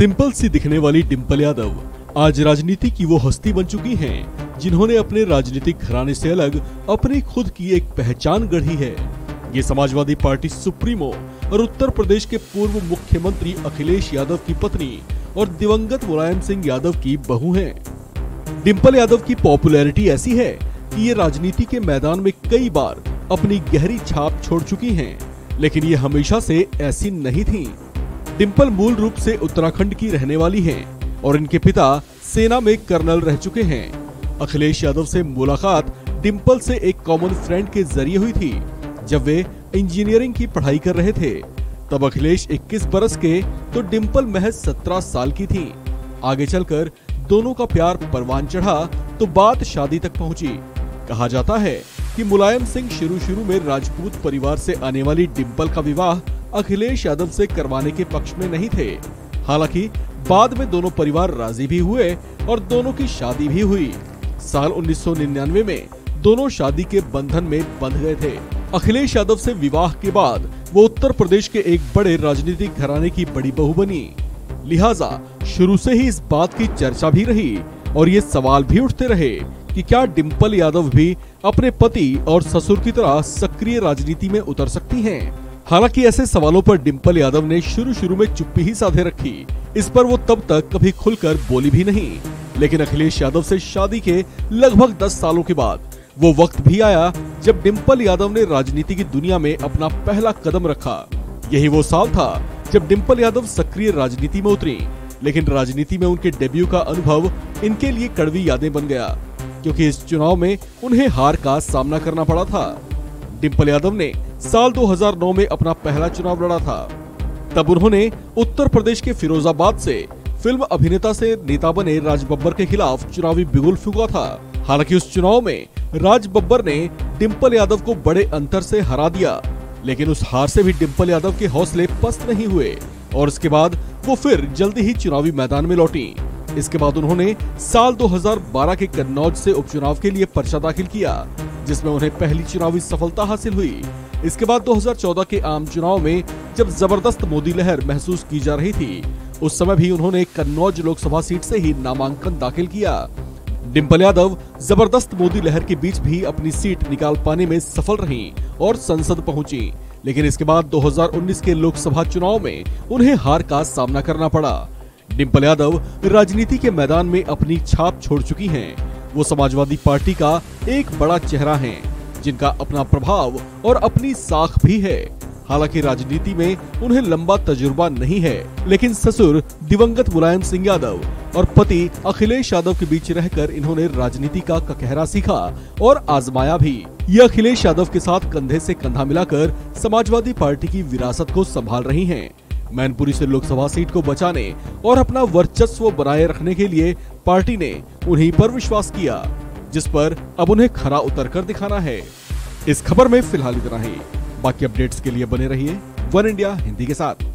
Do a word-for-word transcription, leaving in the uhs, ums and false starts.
Simple सी दिखने वाली डिंपल यादव आज राजनीति की वो हस्ती बन चुकी हैं, जिन्होंने अपने राजनीतिक घराने से अलग अपनी खुद की एक पहचान गढ़ी है। ये समाजवादी पार्टी सुप्रीमो और उत्तर प्रदेश के पूर्व मुख्यमंत्री अखिलेश यादव की पत्नी और दिवंगत मुलायम सिंह यादव की बहू हैं। डिंपल यादव की पॉपुलैरिटी ऐसी है कि ये राजनीति के मैदान में कई बार अपनी गहरी छाप छोड़ चुकी हैं, लेकिन ये हमेशा से ऐसी नहीं थी। डिंपल मूल रूप से उत्तराखंड की रहने वाली हैं और इनके पिता सेना में कर्नल रह चुके हैं। अखिलेश यादव से मुलाकात डिंपल से एक कॉमन फ्रेंड के जरिए हुई थी। जब वे इंजीनियरिंग की पढ़ाई कर रहे थे तब अखिलेश इक्कीस बरस के तो डिंपल महज सत्रह साल की थी। आगे चलकर दोनों का प्यार परवान चढ़ा तो बात शादी तक पहुंची। कहा जाता है कि मुलायम सिंह शुरू शुरू में राजपूत परिवार से आने वाली डिंपल का विवाह अखिलेश यादव से करवाने के पक्ष में नहीं थे। हालांकि बाद में दोनों परिवार राजी भी हुए और दोनों की शादी भी हुई। साल उन्नीस सौ निन्यानवे में दोनों शादी के बंधन में बंध गए थे। अखिलेश यादव से विवाह के बाद वो उत्तर प्रदेश के एक बड़े राजनीतिक घराने की बड़ी बहू बनी। लिहाजा शुरू से ही इस बात की चर्चा भी रही और ये सवाल भी उठते रहे कि क्या डिंपल यादव भी अपने पति और ससुर की तरह सक्रिय राजनीति में उतर सकती हैं? हालांकि ऐसे सवालों पर डिंपल यादव ने शुरू शुरू में चुप्पी ही साधे रखी। इस पर वो तब तक कभी खुलकर बोली भी नहीं। लेकिन अखिलेश यादव से शादी के लगभग दस सालों के बाद वो वक्त भी आया जब डिंपल यादव ने राजनीति की दुनिया में अपना पहला कदम रखा। यही वो साल था जब डिंपल यादव सक्रिय राजनीति में उतरी। लेकिन राजनीति में उनके डेब्यू का अनुभव इनके लिए कड़वी यादें बन गया, क्योंकि इस चुनाव में उन्हें हार का सामना करना पड़ा था। डिंपल यादव ने साल दो हज़ार नौ में अपना पहला चुनाव लड़ा था। तब उन्होंने उत्तर प्रदेश के फिरोजाबाद से फिल्म अभिनेता से नेता बने राज बब्बर के खिलाफ चुनावी बिगुल फूंका था। हालांकि उस चुनाव में राज बब्बर ने डिंपल यादव को बड़े अंतर से हरा दिया, लेकिन उस हार से भी डिंपल यादव के हौसले पस्त नहीं हुए और इसके बाद वो फिर जल्दी ही चुनावी मैदान में लौटी। इसके बाद उन्होंने साल दो हज़ार बारह के कन्नौज से उपचुनाव के लिए पर्चा दाखिल किया, जिसमें उन्हें पहली चुनावी सफलता हासिल हुई। इसके बाद दो हज़ार चौदह के आम चुनाव में जब जबरदस्त मोदी लहर महसूस की जा रही थी, उस समय भी उन्होंने कन्नौज लोकसभा सीट से ही नामांकन दाखिल किया। डिंपल यादव जबरदस्त मोदी लहर के बीच भी अपनी सीट निकाल पाने में सफल रहीं और संसद पहुंची। लेकिन इसके बाद दो हज़ार उन्नीस के लोकसभा चुनाव में उन्हें हार का सामना करना पड़ा। डिंपल यादव राजनीति के मैदान में अपनी छाप छोड़ चुकी हैं। वो समाजवादी पार्टी का एक बड़ा चेहरा हैं, जिनका अपना प्रभाव और अपनी साख भी है। हालांकि राजनीति में उन्हें लंबा तजुर्बा नहीं है, लेकिन ससुर दिवंगत मुलायम सिंह यादव और पति अखिलेश यादव के बीच रहकर इन्होंने राजनीति का ककहरा सीखा और आजमाया भी। ये अखिलेश यादव के साथ कंधे से कंधा मिलाकर समाजवादी पार्टी की विरासत को संभाल रही हैं। मैनपुरी से लोकसभा सीट को बचाने और अपना वर्चस्व बनाए रखने के लिए पार्टी ने उन्हीं पर विश्वास किया, जिस पर अब उन्हें खरा उतर कर दिखाना है। इस खबर में फिलहाल इतना ही। बाकी अपडेट्स के लिए बने रहिए वन इंडिया हिंदी के साथ।